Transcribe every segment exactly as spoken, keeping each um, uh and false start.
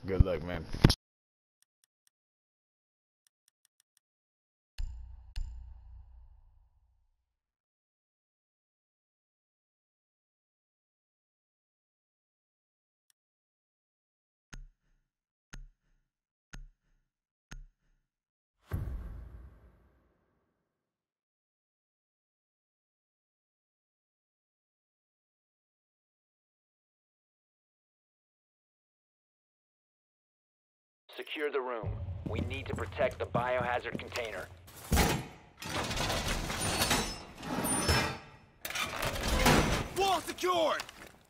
Good luck, man. Secure the room. We need to protect the biohazard container. Wall secured!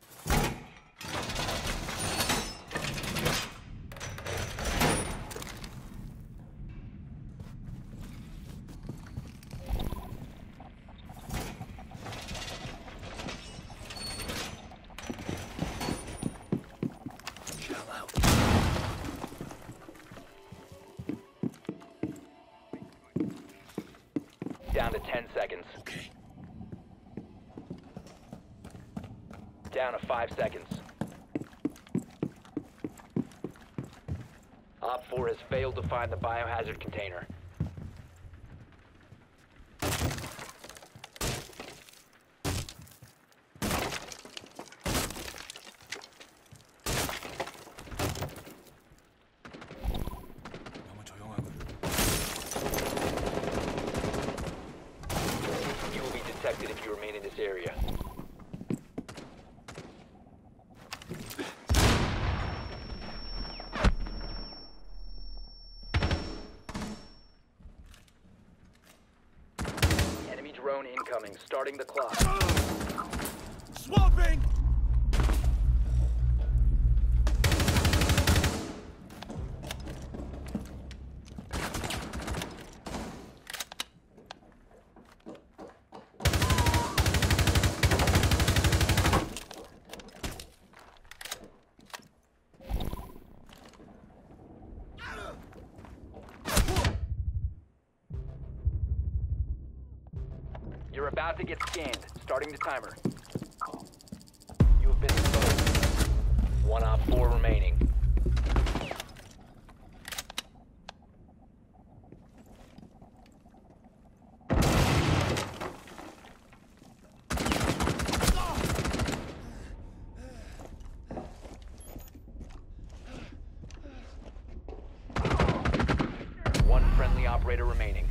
Down to ten seconds. Okay. Down to five seconds. Op four has failed to find the biohazard container. 너무 조용하군. You will be detected if you remain in this area. Enemy drone incoming, starting the clock. Swapping! You're about to get scanned. Starting the timer. You have been exposed. One op four remaining. One friendly operator remaining.